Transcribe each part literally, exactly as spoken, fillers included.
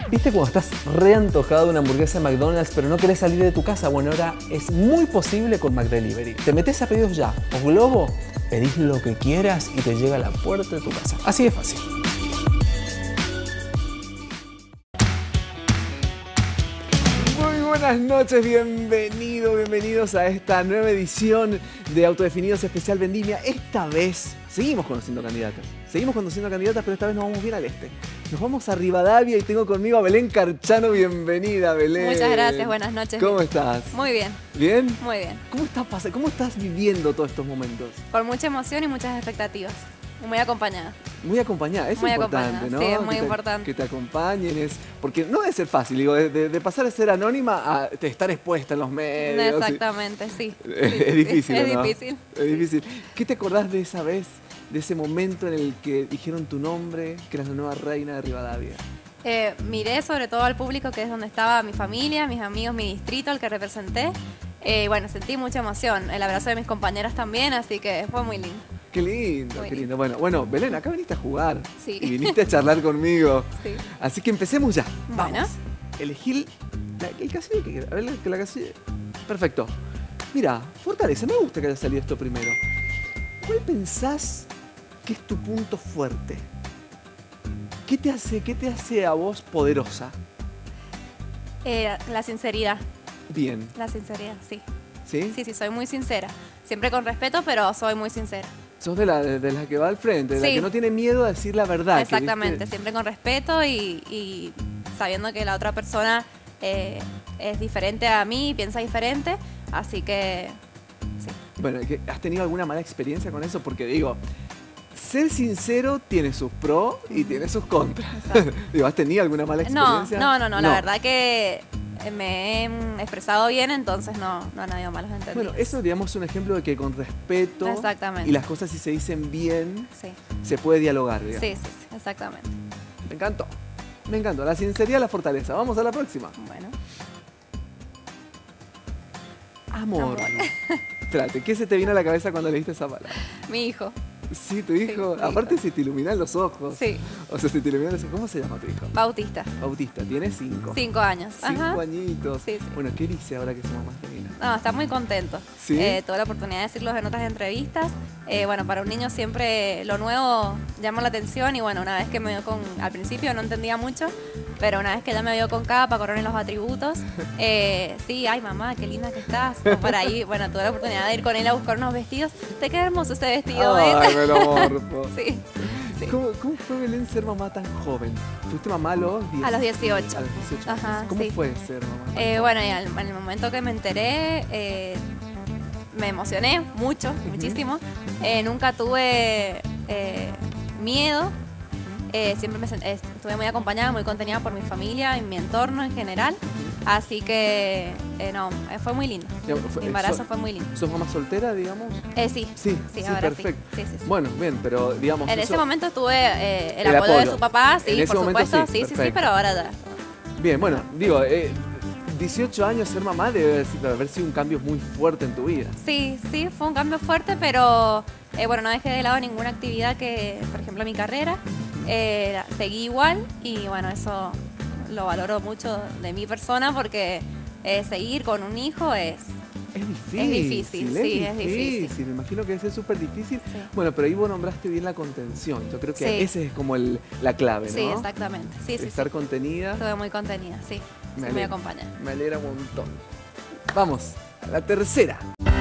¿Viste cuando estás re antojado de una hamburguesa de McDonald's pero no querés salir de tu casa? Bueno, ahora es muy posible con McDelivery. Te metes a Pedidos Ya o Globo, pedís lo que quieras y te llega a la puerta de tu casa. Así de fácil. Buenas noches, bienvenido, bienvenidos a esta nueva edición de Autodefinidos Especial Vendimia. Esta vez seguimos conociendo candidatas, seguimos conociendo candidatas, pero esta vez nos vamos bien al este. Nos vamos a Rivadavia y tengo conmigo a Belén Carchano. Bienvenida, Belén. Muchas gracias, buenas noches. ¿Cómo estás? Muy bien. ¿Bien? Muy bien. ¿Cómo estás, pas- cómo estás viviendo todos estos momentos? Con mucha emoción y muchas expectativas. Y muy acompañada. Muy acompañada, es Muy importante, acompañada, ¿no? sí, es muy que te, importante. Que te acompañen, es, porque no debe ser fácil, digo, de, de- de pasar a ser anónima a de estar expuesta en los medios. Exactamente, sí. y- Sí, es sí, sí. difícil, Es ¿no? difícil. Es difícil. ¿Qué te acordás de esa vez, de ese momento en el que dijeron tu nombre, que eras la nueva reina de Rivadavia? Eh, miré sobre todo al público, que es donde estaba mi familia, mis amigos, mi distrito, el que representé. Eh, bueno, sentí mucha emoción. El abrazo de mis compañeras también, así que fue muy lindo. Qué lindo, Muy qué lindo. lindo. Bueno, bueno, Belén, acá viniste a jugar. Sí. Y viniste a charlar conmigo. Sí. Así que empecemos ya. Bueno. Vamos. Elegí la- el casilla que quieras. A ver, que la casilla. Perfecto. Mira, Fortaleza, me gusta que haya salido esto primero. ¿Cuál pensás que es tu punto fuerte? ¿Qué te hace, qué te hace a vos poderosa? Eh, la sinceridad, Bien. la sinceridad, sí. ¿Sí? Sí, sí, soy muy sincera. Siempre con respeto, pero soy muy sincera. Sos de la, de, de la que va al frente, de la Sí. que no tiene miedo a decir la verdad. que, Exactamente, ¿viste? siempre con respeto y, y sabiendo que la otra persona eh, es diferente a mí y piensa diferente, así que sí. Bueno, ¿que- ¿has tenido alguna mala experiencia con eso? Porque digo, ser sincero tiene sus pros y tiene sus contras. Exacto. Digo, ¿has tenido alguna mala No, experiencia? no, no, no, la verdad que me he mm, expresado bien, entonces no, no han habido malos entendidos. Bueno, eso digamos es un ejemplo de que con respeto Exactamente. y las cosas si se dicen bien, Sí, se puede dialogar, digamos. sí, sí, sí, exactamente. Me encantó, me encantó. La sinceridad, la fortaleza. Vamos a la próxima. Bueno, Amor. Amor. Espérate, ¿qué se te vino a la cabeza cuando leíste esa palabra? mi hijo, Sí, tu hijo. mi Aparte hijo. se te iluminan los ojos. sí, O sea, se te iluminan los ojos. ¿Cómo se llama tu hijo? Bautista, Bautista, tiene cinco. cinco años. Cinco Ajá. añitos. Sí, sí. Bueno, ¿qué dice ahora que su mamá está bien? No, está muy contento. ¿Sí? Eh, tuve la oportunidad de decirlo en otras entrevistas. Eh, bueno, para un niño siempre lo nuevo llama la atención y bueno, una vez que me vio con, al principio no entendía mucho, pero una vez que ya me vio con capa, correr en los atributos, eh, sí, ay mamá, qué linda que estás. O por ahí, bueno, tuve la oportunidad de ir con él a buscar unos vestidos. Te queda hermoso ese vestido, Ay, ¿ves? me lo morfo. Sí, sí. ¿Cómo, ¿Cómo fue, Belén, ser mamá tan joven? ¿Fuiste mamá a los diez? A los dieciocho. A los dieciocho. Ajá, ¿Cómo sí. fue ser mamá? tan Eh, joven? bueno, y al, en el momento que me enteré, eh, me emocioné mucho, muchísimo. Eh, nunca tuve eh, miedo. Eh, siempre me sent- eh, estuve muy acompañada, muy contenida por mi familia y mi entorno en general. Así que, eh, no, eh, fue muy lindo. Ya, fue- Mi embarazo so- fue muy lindo. ¿Sos mamá soltera, digamos? Eh, sí, Sí, sí, sí, ahora perfecto. sí. Sí, sí, sí. Bueno, bien, pero digamos... En eso- ese momento tuve eh, el, El apoyo, de apoyo. su papá, sí, En ese por momento supuesto. sí, Sí, sí, sí, perfecto. pero ahora ya. Bien, bueno, digo, eh, dieciocho años ser mamá debe haber sido- haber sido un cambio muy fuerte en tu vida. Sí, sí, fue un cambio fuerte, pero eh, bueno, no dejé de lado ninguna actividad que, por ejemplo, mi carrera. Eh, la- seguí igual y bueno, eso lo valoro mucho de mi persona porque eh, seguir con un hijo es... Es difícil. Es difícil, sí, es difícil. Me imagino que debe ser súper difícil. Sí. Bueno, pero ahí vos nombraste bien la contención. Yo creo que Sí. ese es como el, la clave, ¿no? Sí, exactamente. Sí, sí, Estar sí. contenida. Estuve muy contenida, sí. Me Sí, me alegra. acompaña. Me alegra un montón. Vamos, a la tercera.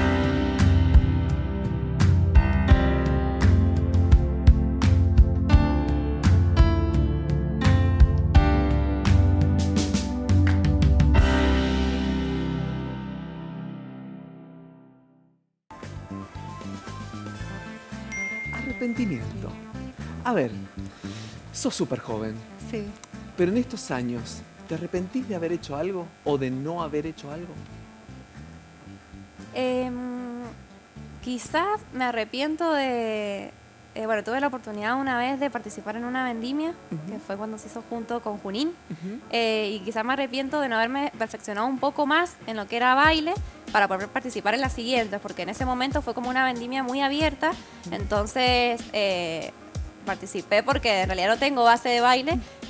Arrepentimiento. A ver, sos súper joven, Sí. pero en estos años, ¿te arrepentís de haber hecho algo o de no haber hecho algo? Em, quizás me arrepiento de... eh, bueno, tuve la oportunidad una vez de participar en una vendimia, Ujú. que fue cuando se hizo junto con Junín. Ujú. Eh, y quizás me arrepiento de no haberme perfeccionado un poco más en lo que era baile para poder participar en las siguientes, porque en ese momento fue como una vendimia muy abierta, entonces eh, participé porque en realidad no tengo base de baile,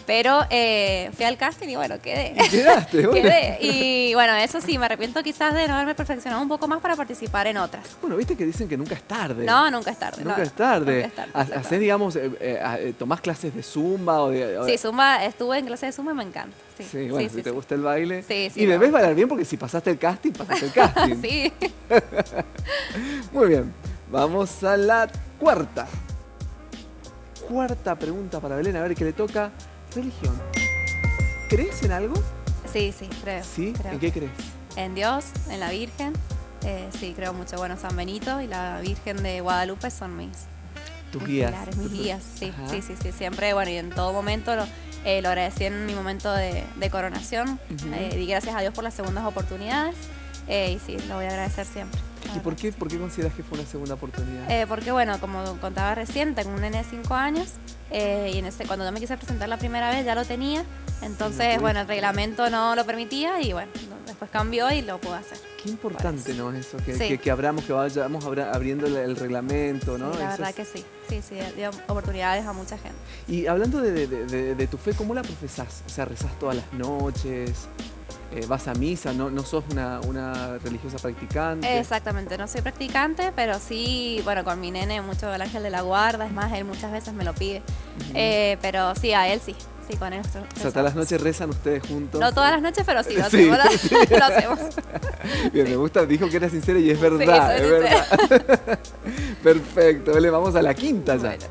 Pero eh, fui al casting y bueno, quedé. Y quedaste, bueno. Quedé. Y bueno, eso sí, me arrepiento quizás de no haberme perfeccionado un poco más para participar en otras. Bueno, viste que dicen que nunca es tarde. No, nunca es tarde. Nunca no, es tarde. Nunca es tarde. Ha- exacto. Hacés, digamos, eh, eh, tomás clases de zumba o de... o de- Sí, Zumba, estuve en clase de Zumba y me encanta. Sí, Sí, bueno, si te gusta el baile. Sí, sí, y me debes gusta. bailar bien porque si pasaste el casting, pasaste el casting. Sí. Muy bien. Vamos a la cuarta. Cuarta pregunta para Belén, a ver qué le toca. Religión. ¿Crees en algo? Sí, sí, creo. ¿Sí? creo. ¿En qué crees? En Dios, en la Virgen. Eh, sí, creo mucho. Bueno, San Benito y la Virgen de Guadalupe son mis, Tus mis guías. pilares, mis guías. Sí, Ajá. sí, sí, sí. Siempre, bueno, y en todo momento lo, eh, lo agradecí en mi momento de, de coronación. Ujú. Eh, di gracias a Dios por las segundas oportunidades. Eh, y sí, lo voy a agradecer siempre. ¿Y por qué, por qué consideras que fue una segunda oportunidad? Eh, porque bueno, como contaba recién, tengo un nene de cinco años eh, y en ese, cuando yo me quise presentar la primera vez ya lo tenía, entonces Ok. bueno, el reglamento no lo permitía y bueno, después cambió y lo pude hacer. Qué importante, Parece. ¿no? Eso, que, Sí. que, que abramos, que vayamos abra- abriendo el, el reglamento, ¿no? Sí, la Eso verdad es- que sí, sí, sí, dio oportunidades a mucha gente. Y hablando de, de- de- de- de tu fe, ¿cómo la profesás? O sea, ¿rezás todas las noches? Eh, ¿Vas a misa? ¿No, no sos una, una religiosa practicante? Exactamente, no soy practicante, pero sí, bueno, con mi nene mucho el ángel de la guarda, es más, él muchas veces me lo pide, Ujú. Eh, pero sí, a él sí, sí, con él. O sea, todas las noches rezan ustedes juntos. No todas las noches, pero sí, lo Sí, hacemos. sí. Lo hacemos. Bien, Sí. me gusta, dijo que era sincera y es verdad, soy es verdad. Perfecto, vale, vamos a la quinta ya. Bueno.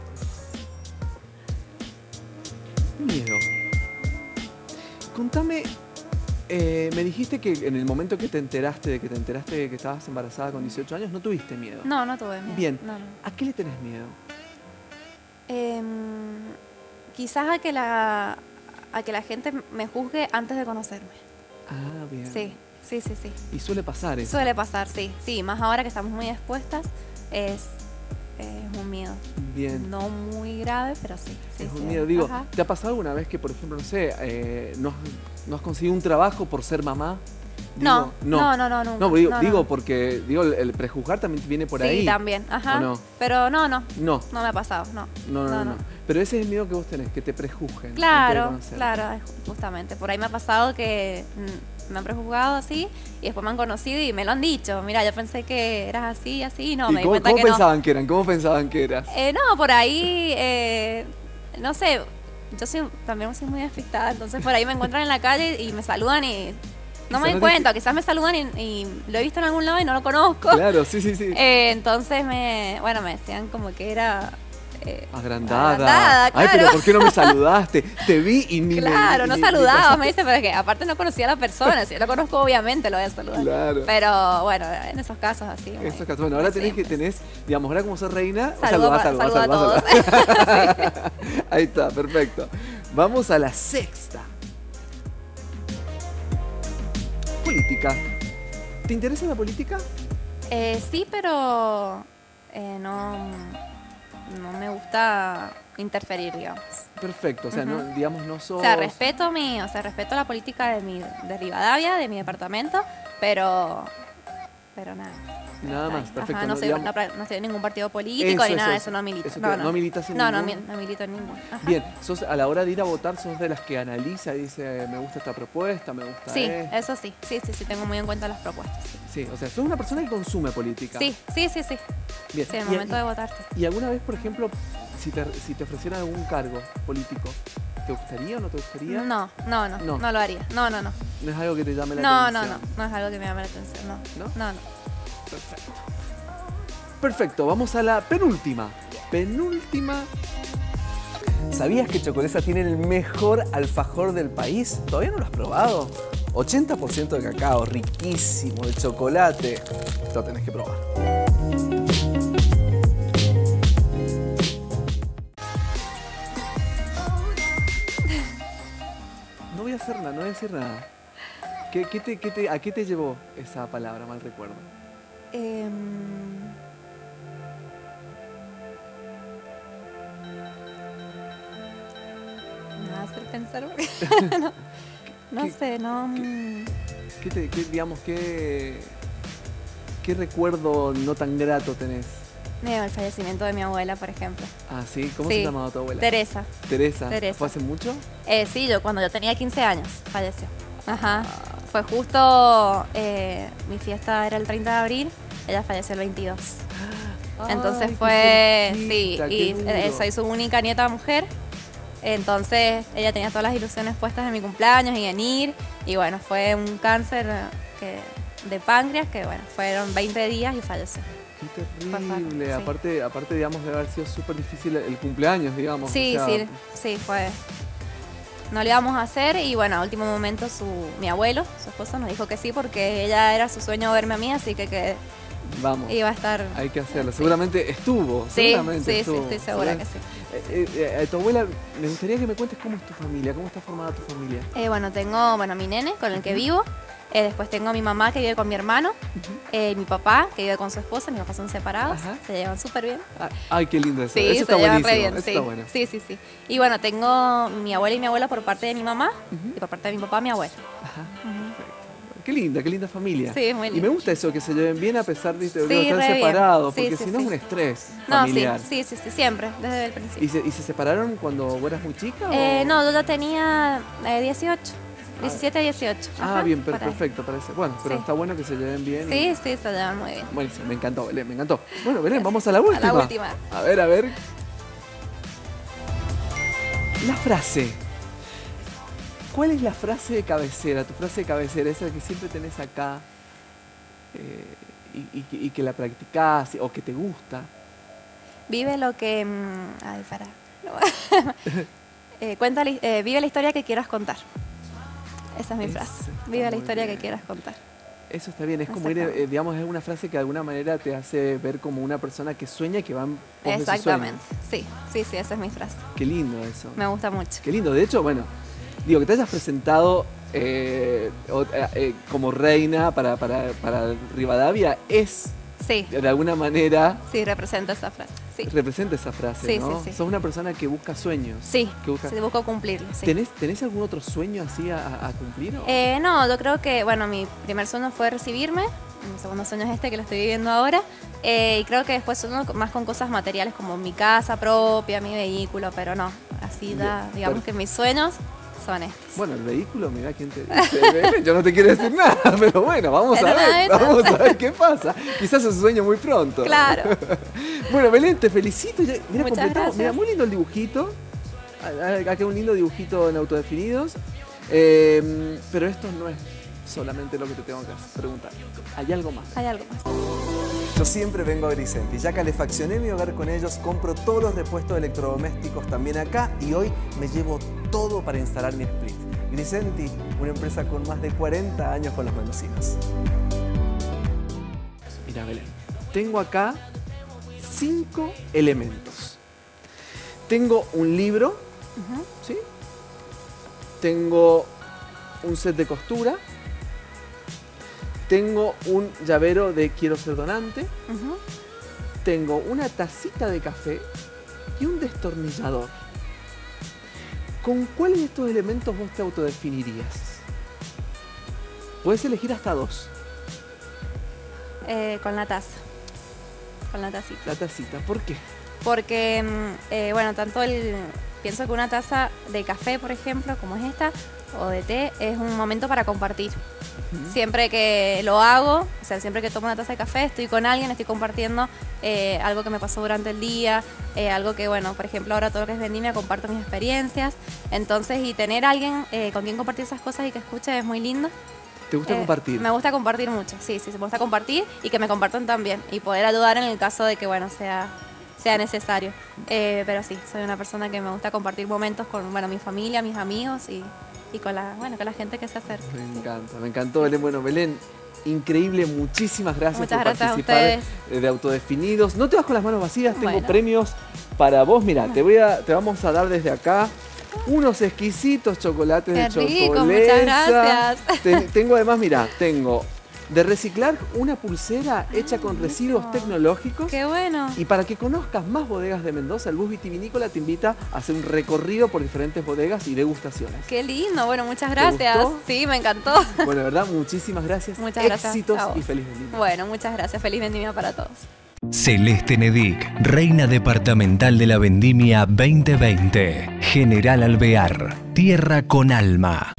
Miedo. Contame, eh, me dijiste que en el momento que te enteraste de que te enteraste de que estabas embarazada con dieciocho años, no tuviste miedo. No, no tuve miedo. Bien. No, no. ¿A qué le tenés miedo? Em, quizás a que la a que la gente me juzgue antes de conocerme. Ah, bien. Sí, sí, sí, sí. Y suele pasar eso. Suele pasar, sí. Sí, más ahora que estamos muy expuestas, es, es un miedo. Bien. No muy grave, pero sí. sí es un sí. miedo. Digo, Ajá. ¿te ha pasado alguna vez que, por ejemplo, no sé, eh, no, has, no has conseguido un trabajo por ser mamá? No, Digo, no, no, no, nunca. No, digo, No, no, digo no. porque digo, el, el prejuzgar también viene por sí, ahí. también. Ajá. ¿O no? Pero no, no. No, No me ha pasado, no. no, no, no, No, no. no. Pero ese es el miedo que vos tenés, que te prejuzguen. Claro, antes de conocerte. claro, justamente. Por ahí me ha pasado que mm, me han prejuzgado así y después me han conocido y me lo han dicho. Mira, yo pensé que eras así, así, y no, ¿Y me di cómo, cuenta cómo que pensaban que eran? ¿Cómo pensaban que eras? no. Eh, no, por ahí, eh, no sé, yo soy, también soy muy despistada, entonces por ahí me encuentran en la calle y me saludan y no Quizá me no doy te- cuenta, quizás me saludan y, y lo he visto en algún lado y no lo conozco. Claro, sí, sí, sí. Eh, entonces me, bueno, me decían como que era... eh, Agrandada. agrandada, Ay, claro. pero ¿por qué no me saludaste? Te vi y ni me- Claro, no ni- ni saludaba, pasaste. me dice, pero es que aparte no conocía a la persona, si yo lo conozco obviamente lo voy a saludar. Claro. Pero bueno, en esos casos así. muy- Esos casos. Bueno, ahora muy tenés que simples. tenés, digamos, ahora como sos reina, Saludo saludá, pa- saludá, saludo a saludá, todos. saludá. Ahí está, perfecto. Vamos a la sexta. Política. ¿Te interesa la política? Eh, sí, pero eh, no, no me gusta interferir, digamos. Perfecto, o sea, no, Ujú. digamos, no sos... O sea, respeto mi, o sea, respeto la política de mi, de Rivadavia, de mi departamento, pero, pero nada. Nada más, Ahí. perfecto. Ajá, no, no, soy, digamos- no, pra- no estoy en ningún partido político Eso, ni nada de eso, eso, no milito. eso te- no, no. ¿no militas en no, no, ningún? mi- no milito en ningún. Ajá. Bien, sos, a la hora de ir a votar, sos de las que analiza y dice, me gusta esta propuesta, me gusta Sí, esta. eso sí, sí, sí, sí, tengo muy en cuenta las propuestas. Sí, Sí, o sea, sos una persona que consume política. sí, sí, sí, sí. Bien. Sí, en el Y- momento y- de votar, sí. ¿Y alguna vez, por ejemplo, si te, si te ofrecieran algún cargo político, ¿te gustaría o no te gustaría? No, no, no, No. no, lo haría. No, no, no. No es algo que te llame la No, no, atención. no, no es algo que me llame la atención, no. ¿No? No, no. Perfecto. Perfecto, vamos a la penúltima. Penúltima. ¿Sabías que Chocolesa tiene el mejor alfajor del país? ¿Todavía no lo has probado? ochenta por ciento de cacao, riquísimo, de chocolate. Lo tenés que probar. No voy a hacer nada, no voy a decir nada. ¿Qué, qué te, qué te- ¿A qué te llevó esa palabra, mal recuerdo? Em, me va a hacer pensar. no, no ¿Qué- sé, no. mm, ¿Qué te, qué, digamos, qué, qué recuerdo no tan grato tenés Eh, el fallecimiento de mi abuela, por ejemplo. Ah, ¿sí? ¿Cómo Sí. se llamaba tu abuela? Teresa. Teresa. Teresa. ¿Fue hace mucho? Eh, sí, yo cuando yo tenía quince años falleció. Ajá. Fue justo, eh, mi fiesta era el treinta de abril, ella falleció el veintidós. Entonces Ay, qué fue, sí, cerquita, qué y duro. eh, soy su única nieta mujer. Entonces ella tenía todas las ilusiones puestas en mi cumpleaños y en ir. Y bueno, fue un cáncer eh, que, de páncreas que bueno, fueron veinte días y falleció. Qué Fue terrible. fuerte, sí. Aparte, aparte, digamos, debe haber sido súper difícil el cumpleaños, digamos. Sí, o sea, sí, sí, fue. No lo íbamos a hacer y bueno, a último momento su, mi abuelo, su esposo, nos dijo que sí porque ella era su sueño verme a mí, así que, que Vamos. iba a estar. Hay que hacerlo. Sí. Seguramente estuvo. Sí, seguramente sí, sí, estuvo. estoy segura ¿Sí? que sí. Eh, eh, eh, tu abuela, me gustaría que me cuentes cómo es tu familia, cómo está formada tu familia. Eh, bueno, tengo bueno, mi nene con el que vivo. Eh, después tengo a mi mamá que vive con mi hermano. Eh, mi papá que vive con su esposa. Mis papás son separados. Ajá. Se llevan súper bien. Ah, ay, qué lindo eso. Sí, eso se está llevan buenísimo. re bien. Eso Sí. está bueno. sí, sí, sí. Y bueno, tengo mi abuela y mi abuela por parte de mi mamá. Ujú. Y por parte de mi papá, mi abuela. Ajá. Ujú. Qué linda, qué linda familia. Sí, muy Y lindo. me gusta eso, que se lleven bien a pesar de, de Sí, estar re bien. separados, Sí, porque sí, si no sí. es un estrés No, sí, familiar. sí, sí, sí, siempre, desde el ¿Y principio. se, ¿Y se separaron cuando vos eras muy chica? Eh, o? no, yo ya tenía eh, dieciocho, diecisiete, dieciocho. Ah, Ajá, bien, per- por ahí. perfecto, parece. Bueno, pero Sí. está bueno que se lleven bien. y- Sí, sí, se llevan muy bien. Buenísimo, me encantó, Belén, me encantó. Bueno, Belén, vamos a la última. A la última. A ver, a ver. La frase. ¿Cuál es la frase de cabecera? Tu frase de cabecera, esa que siempre tenés acá eh, y, y que- y que la practicás o que te gusta. Vive lo que... mm, ay, para. eh, cuenta, la- eh, vive la historia que quieras contar. Esa es mi Eso frase. está Vive la muy historia bien. que quieras contar. Eso está bien, es como ir, eh, digamos, es una frase que de alguna manera te hace ver como una persona que sueña y que va en pos de sus Exactamente. sueños. Sí, sí, sí, esa es mi frase. Qué lindo eso. Me gusta mucho. Qué lindo. De hecho, bueno, digo, que te hayas presentado eh, o- eh, eh, como reina para, para, para Rivadavia es, Sí, de alguna manera, sí, representa esa frase. Sí, representa esa frase, Sí, ¿no? sí, sí. Sos una persona que busca sueños. sí, Que busca... sí, busco cumplirlo. Sí. ¿Tenés, ¿Tenés algún otro sueño así a, a cumplir? o? Eh, no, yo creo que, bueno, mi primer sueño fue recibirme, mi segundo sueño es este que lo estoy viviendo ahora, eh, y creo que después sueño más con cosas materiales como mi casa propia, mi vehículo, pero no, así ya, Bien, digamos per- que mis sueños son estos. Bueno, el vehículo, mirá quién te dice. Belén, yo no te quiero decir nada, pero bueno, vamos Pero a nada de ver, eso. vamos a ver qué pasa. Quizás es un sueño muy pronto. Claro. Bueno, Belén, te felicito. Ya- Mira, Muchas completamos. gracias. Mira, muy lindo el dibujito. Ah, Acá un lindo dibujito en autodefinidos. Eh, pero esto no es solamente lo que te tengo que preguntar. Hay algo más. Hay algo más. Yo siempre vengo a Grisenti, ya calefaccioné mi hogar con ellos, compro todos los repuestos electrodomésticos también acá y hoy me llevo todo para instalar mi split. Grisenti, una empresa con más de cuarenta años con los mendocinos. Mira, Belén. Tengo acá cinco elementos. Tengo un libro, Ujú. ¿sí? Tengo un set de costura. Tengo un llavero de quiero ser donante. Ujú. Tengo una tacita de café y un destornillador. ¿Con cuál de estos elementos vos te autodefinirías? Puedes elegir hasta dos. Eh, con la taza, con la tacita. La tacita, ¿por qué? Porque, mm, eh, bueno, tanto el... Pienso que una taza de café, por ejemplo, como es esta, o de té, es un momento para compartir. Ujú. Siempre que lo hago, o sea, siempre que tomo una taza de café, estoy con alguien, estoy compartiendo eh, algo que me pasó durante el día, eh, algo que, bueno, por ejemplo, ahora todo lo que es vendimia, comparto mis experiencias. Entonces, y tener alguien eh, con quien compartir esas cosas y que escuche es muy lindo. ¿Te gusta Eh, compartir? Me gusta compartir mucho, sí, sí, me gusta compartir y que me compartan también y poder ayudar en el caso de que, bueno, sea, sea necesario. Eh, pero sí, soy una persona que me gusta compartir momentos con, bueno, mi familia, mis amigos y, y con la, bueno, con la gente que se acerca. Me sí. encanta, me encantó, Belén. Bueno, Belén, increíble, muchísimas gracias Muchas por gracias a participar ustedes. eh, de Autodefinidos. No te vas con las manos vacías, tengo Bueno. premios para vos. Mira, te voy a, te vamos a dar desde acá unos exquisitos chocolates Qué de rico, chocolate. muchas gracias. Tengo además, mira, tengo de reciclar una pulsera hecha con residuos buenísimo. tecnológicos. Qué bueno. Y para que conozcas más bodegas de Mendoza, el Bus Vitivinícola te invita a hacer un recorrido por diferentes bodegas y degustaciones. Qué lindo, bueno, muchas ¿Te gracias. gustó? Sí, me encantó. Bueno, de verdad, muchísimas gracias. Muchas gracias Éxitos a vos. y feliz vendimia. Bueno, muchas gracias. Feliz vendimia para todos. Celeste Nedic, Reina Departamental de la Vendimia veinte veinte. General Alvear, tierra con alma.